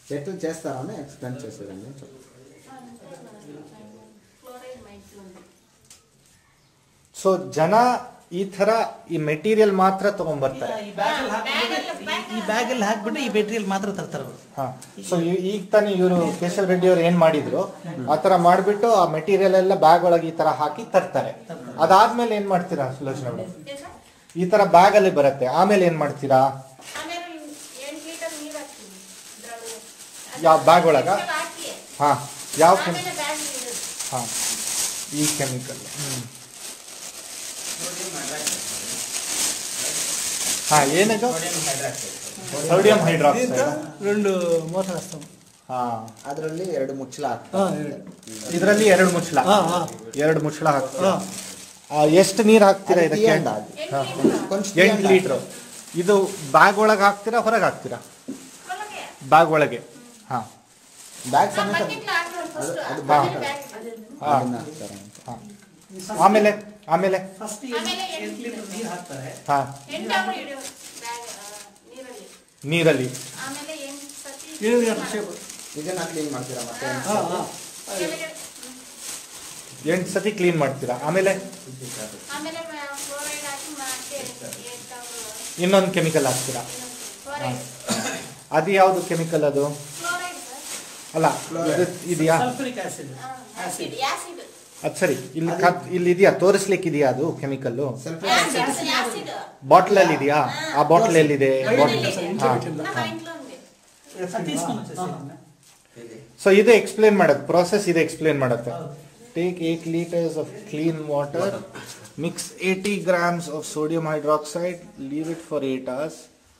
ఎట్లా చేస్తారని explain చేసేదండి. So ಜನ ಈ ತರ ಈ ಮೆಟೀರಿಯಲ್ ಮಾತ್ರ ತಗೊಂಡ್ಬರ್ತಾರೆ, ಈ ಬ್ಯಾಗಲ್ಲಿ ಹಾಕ್ಬಿಟ್ಟು ಈ ಮೆಟೀರಿಯಲ್ ಮಾತ್ರ ತರ್ತಾರೆ ಅವರು. ಸೊ ಈಗ ತಾನೇ ಇವರು ಕೇಶವ್ ರೆಡ್ಡಿ ಅವ್ರು ಏನ್ ಮಾಡಿದ್ರು ಆ ತರ ಮಾಡ್ಬಿಟ್ಟು ಆ ಮೆಟೀರಿಯಲ್ ಎಲ್ಲ ಬ್ಯಾಗ್ ಒಳಗೆ ಈ ತರ ಹಾಕಿ ತರ್ತಾರೆ. ಅದಾದ್ಮೇಲೆ ಏನ್ ಮಾಡ್ತೀರಾ ಸುಲೋಚನಾ ಮೇಡಮ್? ಈ ತರ ಬ್ಯಾಗ್ ಅಲ್ಲಿ ಬರುತ್ತೆ, ಆಮೇಲೆ ಏನ್ ಮಾಡ್ತೀರಾ? ಯಾವ ಬ್ಯಾಗ್ ಒಳಗ? ಹಾ, ಯಾವ ಹಾ ಈ ಕೆಮಿಕಲ್. ಹಾ, ಏನದು? Sodium hydroxide. 2 ಮೋಟಾರ್ ಹಸ್ತಾವ. ಹಾ, ಅದರಲ್ಲಿ 2 ಮುಚ್ಚಳ ಹಾಕ್ತಾರೆ. ಇದರಲ್ಲಿ 2 ಮುಚ್ಚಳ, 2 ಮುಚ್ಚಳ ಹಾಕ್ತೀರಾ. ಎಷ್ಟು ನೀರು ಹಾಕ್ತೀರಾ ಇದಕ್ಕೆ? 8 ಲೀಟರ್. ಇದು ಬ್ಯಾಗ್ ಒಳಗೆ ಹಾಕ್ತೀರಾ ಹೊರಗೆ ಹಾಕ್ತೀರಾ? ಬ್ಯಾಗ್ ಒಳಗೆ. ಹಾ, ಬ್ಯಾಗ್ ಸಮೇತ ಆಮೇಲೆ ಆಮೇಲೆ ಫಸ್ಟ್ 8 ಲೀಟರ್ ನೀರು ಹಾಕ್ತಾರೆ. ಹಾ, ನೀರಲ್ಲಿ ಇದನ್ನ ಕ್ಲೀನ್ ಮಾಡ್ತೀರಾ ಮತ್ತೆ 8 ಸತಿ ಕ್ಲೀನ್ ಮಾಡ್ತೀರಾ. ಆಮೇಲೆ ಇನ್ನೊಂದು ಕೆಮಿಕಲ್ ಹಾಕ್ತೀರಾ. ಅದು ಯಾವುದು ಕೆಮಿಕಲ್ ಅದು? ಅಲ್ಲ, ಇದೆಯಾ? Sulphuric acid. ಅದು ಸರಿ. ಇಲ್ಲಿ ಇದೆಯಾ? ತೋರಿಸ್ಲಿಕ್ಕೆ ಇದೆಯಾ ಅದು ಕೆಮಿಕಲ್? ಬಾಟ್ಲ್ ಅಲ್ಲಿ ಇದೆಯಾ? ಆ ಬಾಟ್ಲ್ ಎಲ್ಲಿದೆ? ಸೊ ಇದು ಎಕ್ಸ್ಪ್ಲೇನ್ ಮಾಡೋದು ಪ್ರೋಸೆಸ್, ಇದು ಎಕ್ಸ್ಪ್ಲೇನ್ ಮಾಡುತ್ತೆ. Take 8 liters of clean water, mix 80 grams of sodium hydroxide, leave it for 8 hours.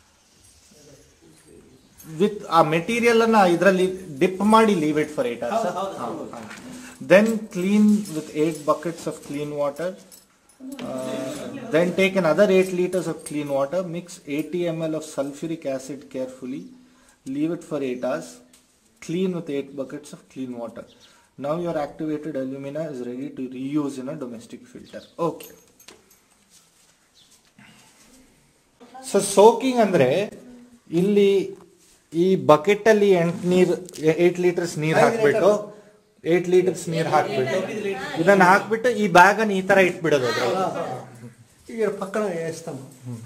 With ಆ ಮೆಟೀರಿಯಲ್ ಅನ್ನ ಇದರಲ್ಲಿ ಡಿಪ್ ಮಾಡಿ leave it for 8 hours. Then clean with 8 buckets of clean water. Then take another 8 liters of clean water, mix 80 ml of sulfuric acid carefully, leave it for 8 hours, clean with 8 buckets of clean water. Now your activated alumina is ready to reuse in a domestic filter. Okay. So soaking ಅಂದ್ರೆ ಇಲ್ಲಿ ಈ bucket ಅಲ್ಲಿ 8 litres ನೀರು ಹಾಕ್ಬಿಟ್ಟು 8 litres ನೀರು ಹಾಕ್ಬಿಟ್ಟು ಇದನ್ನ ಹಾಕ್ಬಿಟ್ಟು ಈ ಬ್ಯಾಗ್ ಅನ್ನು ಈ ತರ ಇಟ್ಬಿಡೋದು. ಈಗ ಪಕ್ಕನ ಎಸ್ತಾಮ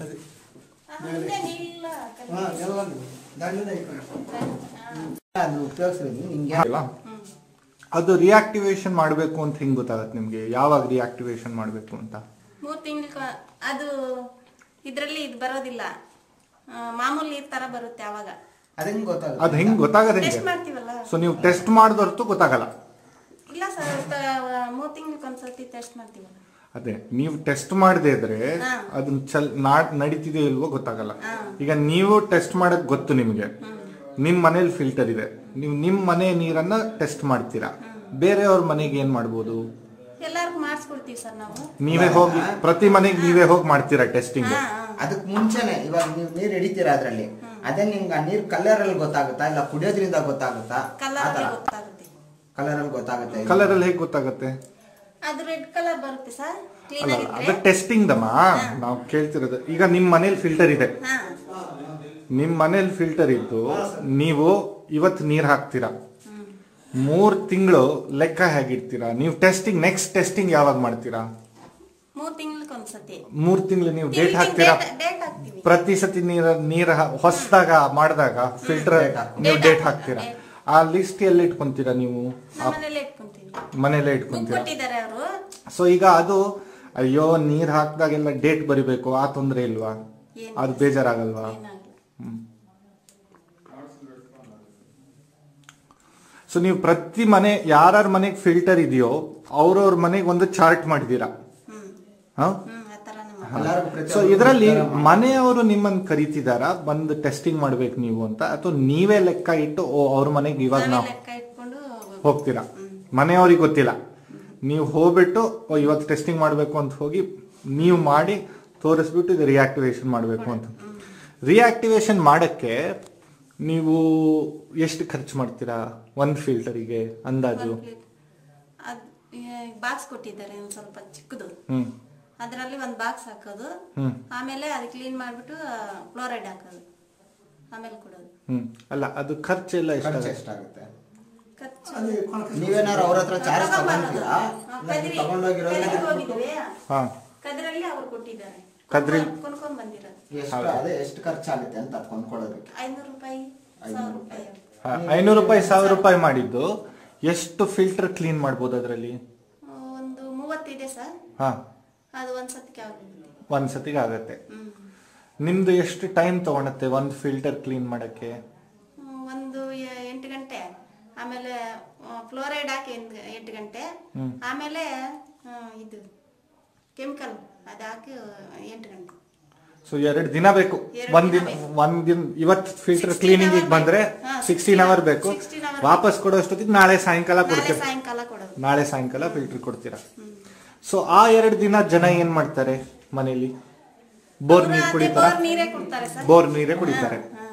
ಅದು ರಿಯಾಕ್ಟಿವೇಶನ್ ಮಾಡಬೇಕು ಅಂತ ಹಿಂಗ್ ಗೊತ್ತಾಗತ್ತೆ ನಿಮ್ಗೆ? ಯಾವಾಗ ರಿಯಾಕ್ಟಿವೇಶನ್ ಮಾಡಬೇಕು ಅಂತ? 3 ತಿಂಗಳು. ಅದು ಇದ್ರಲ್ಲಿ ಇದು ಬರೋದಿಲ್ಲ, ಮಾಮೂಲಿ ನೀರ್ ತರ ಬರುತ್ತೆ. ಅವಾಗ ಅದು ಹೆಂಗ್ ಗೊತ್ತಾಗತ್ತೆ? ಟೆಸ್ಟ್ ಮಾಡ್ತೀವಲ್ಲ. ಸೊ ನೀವು ಟೆಸ್ಟ್ ಮಾಡಿದೊರ್ತು ಗೊತ್ತಾಗಲ್ಲ? ಇಲ್ಲ ಸರ್, 3 ತಿಂಗಳಿಗೆ ಒಂದ್ಸತಿ ಟೆಸ್ಟ್ ಮಾಡ್ತೀವಲ್ಲ. ಅದೇ, ನೀವು ಟೆಸ್ಟ್ ಮಾಡದೇ ಇದ್ರೆ ಅದನ್ನ ನಡೀತಿದೆ ಇಲ್ವೋ ಗೊತ್ತಾಗಲ್ಲ. ಈಗ ನೀವು ಟೆಸ್ಟ್ ಮಾಡಕ್ ಗೊತ್ತು ನಿಮ್ಗೆ, ನಿಮ್ ಮನೇಲಿ ಫಿಲ್ಟರ್ ಇದೆ, ನೀವು ನಿಮ್ ಮನೆ ನೀರನ್ನ ಟೆಸ್ಟ್ ಮಾಡ್ತೀರಾ. ಬೇರೆಯವ್ರ ಮನೆಗೆ ಏನ್ ಮಾಡ್ಬೋದು? ಎಲ್ಲಾರ್ಗು ಮಾಡಿಸ್ಕೊಡ್ತೀವಿ ಸರ್ ನಾವು. ನೀವೇ ಹೋಗಿ ಪ್ರತಿ ಮನೆಗೆ ನೀವೇ ಹೋಗಿ ಮಾಡ್ತೀರಾ ಟೆಸ್ಟಿಂಗ್? ಅದಕ್ಕೆ ಮುಂಚೆನೆ ಇವಾಗ ನೀವು ನೀರು ಹಿಡಿತೀರಾ ಅದ್ರಲ್ಲಿ, ಅದೇ ನಿಮ್ಗೆ ಆ ನೀರ್ ಕಲರ್ ಅಲ್ಲಿ ಗೊತ್ತಾಗುತ್ತಾ ಇಲ್ಲ ಕುಡಿಯೋದ್ರಿಂದ ಗೊತ್ತಾಗುತ್ತಾ? ಕಲರ್ ಅಲ್ಲಿ ಗೊತ್ತಾಗುತ್ತೆ. ಕಲರ್ ಅಲ್ಲಿ ಹೇಗೆ ಗೊತ್ತಾಗುತ್ತೆ? ಅದು ರೆಡ್ ಕಲರ್ ಬರುತ್ತೆ ಸರ್. ಅಲ್ಲ, ಅದು ಟೆಸ್ಟಿಂಗ್ ದಮ್ಮ ನಾವು ಕೇಳ್ತಿರೋದು. ಈಗ ನಿಮ್ ಮನೇಲಿ ಫಿಲ್ಟರ್ ಇದೆ, ನಿಮ್ ಮನೇಲಿ ಫಿಲ್ಟರ್ ಇದ್ದು ನೀವು ಇವತ್ತು ನೀರ್ ಹಾಕ್ತೀರಾ, 3 ತಿಂಗಳು ಲೆಕ್ಕ ಹೇಗಿರ್ತೀರಾ ನೀವು? ಟೆಸ್ಟಿಂಗ್ ನೆಕ್ಸ್ಟ್ ಟೆಸ್ಟಿಂಗ್ ಯಾವಾಗ ಮಾಡ್ತೀರಾ? 3 ತಿಂಗಳಿಗೆ ಒಂದ್ಸತಿ. 3 ತಿಂಗಳು ನೀವು ಡೇಟ್ ಹಾಕ್ತೀರಾ? ಪ್ರತಿ ಸತಿ ನೀರ ಹೊಸದಾಗ ಮಾಡಿದಾಗ ಫಿಲ್ಟರ್ ನೀವು ಡೇಟ್ ಹಾಕ್ತೀರಾ. ಆ ಲಿಸ್ಟ್ ಎಲ್ಲಿ ಇಟ್ಕೊಂತೀರಾ ನೀವು? ಮನೇಲೆ ಇಟ್ಕೊಂತೀರಾ. ಸೊ ಈಗ ಅದು ಅಯ್ಯೋ ನೀರ್ ಹಾಕ್ದಾಗೆಲ್ಲ ಡೇಟ್ ಬರಿಬೇಕು, ಆ ತೊಂದ್ರೆ ಇಲ್ವಾ? ಅದು ಬೇಜಾರಾಗಲ್ವಾ? ಸೊ ನೀವು ಪ್ರತಿ ಮನೆ ಯಾರ ಮನೆಗೆ ಫಿಲ್ಟರ್ ಇದೆಯೋ ಅವ್ರವ್ರ ಮನೆಗೆ ಒಂದು ಚಾರ್ಟ್ ಮಾಡಿದೀರಾ. ಸೊ ಇದರಲ್ಲಿ ಮನೆಯವರು ನಿಮ್ಮನ್ನ ಕರೀತಿದಾರ ಬಂದು ಟೆಸ್ಟಿಂಗ್ ಮಾಡ್ಬೇಕು ನೀವು ಅಂತ, ಅಥವಾ ನೀವೇ ಲೆಕ್ಕ ಇಟ್ಟು ಅವ್ರ ಮನೆಗೆ ಇವಾಗ ನಾವು ಹೋಗ್ತೀರಾ? ಮನೆಯವ್ರಿಗೆ ಗೊತ್ತಿಲ್ಲ, ನೀವು ಹೋಗ್ಬಿಟ್ಟು ಇವತ್ತು ಟೆಸ್ಟಿಂಗ್ ಮಾಡ್ಬೇಕು ಅಂತ ಹೋಗಿ ನೀವು ಮಾಡಿ ತೋರಿಸ್ಬಿಟ್ಟು ಇದು ರಿಯಾಕ್ಟಿವೇಶನ್ ಮಾಡ್ಬೇಕು ಅಂತ. ರಿಯಾಕ್ಟಿವೇಶನ್ ಮಾಡಕ್ಕೆ ನೀವು ಎಷ್ಟು ಖರ್ಚು ಮಾಡ್ತೀರಾ ಒಂದು ಫಿಲ್ಟರಿಗೆ ಅಂದಾಜು? ಬಾಕ್ಸ್ ಕೊಟ್ಟಿದ್ದಾರೆ ಒಂದು ಸ್ವಲ್ಪ ಚಿಕ್ಕದು, ಅದರಲ್ಲಿ ಒಂದು ಬಾಕ್ಸ್ ಹಾಕೋದು, ಆಮೇಲೆ ಅದು ಕ್ಲೀನ್ ಮಾಡ್ಬಿಟ್ಟು ಕ್ಲೋರೈಡ್ ಹಾಕೋದು. ಆಮೇಲೆ ಕೊಡೋದು. ಅಲ್ಲ ಅದು ಖರ್ಚೆಲ್ಲ ಖರ್ಚು ಎಷ್ಟಾಗುತ್ತೆ? ಎಷ್ಟಾಗುತ್ತೆ? ಖರ್ಚು ನೀವೇನಾರು ಅವ್ರ ಹತ್ರ ಚಾರ್ಜ್ ತಗೊಂತೀರಾ? ಕದ್ರಿ ಹೋಗಿದ್ವಿ, ಹಾ ಕದ್ರಲ್ಲಿ ಅವ್ರು ಕೊಟ್ಟಿದ್ದಾರೆ, ಕದ್ರಿ ಕೊಂಡ್ಕೊಂಡ್ ಬಂದಿರೋದು. ಎಷ್ಟು ಅದೇ ಎಷ್ಟು ಖರ್ಚಾಗುತ್ತೆ ಅಂತ ಅದ್ ಕೊಂಡ್ಕೊಳ್ಳೋದಕ್ಕೆ? 500 ರೂಪಾಯಿ 1000 ರೂಪಾಯಿ. 500 ರೂಪಾಯಿ 1000 ರೂಪಾಯಿ ಮಾಡಿದ್ದು ಎಷ್ಟು ಫಿಲ್ಟರ್ ಕ್ಲೀನ್ ಮಾಡ್ಬೋದು ಅದರಲ್ಲಿ? ಒಂದು 30 ಇದೆ ಸರ್. ಹಾ ಅದು ಒಂದ್ಸತಿಗೆ ಆಗುತ್ತೆ. ಒಂದ್ಸತಿಗೆ ಆಗತ್ತೆ. ನಿಮ್ದು ಎಷ್ಟು ಟೈಮ್ ತಗೊಳತ್ತೆ ಒಂದು ಫಿಲ್ಟರ್ ಕ್ಲೀನ್ ಮಾಡಕ್ಕೆ? ಒಂದು 8 ಗಂಟೆ, ಆಮೇಲೆ ಫ್ಲೋರೈಡ್ ಹಾಕಿ 8 ಗಂಟೆ, ಆಮೇಲೆ ಇದು ಕೆಮಿಕಲ್ ಅದು ಹಾಕಿ 8 ಗಂಟೆ. ಸೊ 2 ದಿನ ಬೇಕು. ಒಂದಿನ ಇವತ್ತು ಫಿಲ್ಟರ್ ಕ್ಲೀನಿಂಗ್ ಬಂದ್ರೆ 16 ಅವರ್ ಬೇಕು. ವಾಪಸ್ ಕೊಡೋಷ್ಟೊತ್ತಿಗೆ ನಾಳೆ ಸಾಯಂಕಾಲ ಕೊಡ್ತೀರಾ? ಸಾಯಂಕಾಲ ಕೊಡೋದು. ನಾಳೆ ಸಾಯಂಕಾಲ ಫಿಲ್ಟರ್ ಕೊಡ್ತೀರಾ? ಸೊ ಆ 2 ದಿನ ಜನ ಏನ್ ಮಾಡ್ತಾರೆ ಮನೇಲಿ? ಬೋರ್ ನೀರು ಕುಡಿತಾರ? ನೀರೇ ಕೊಡ್ತಾರೆ ಸರ್. ಬೋರ್ ನೀರೇ ಕುಡಿತಾರೆ.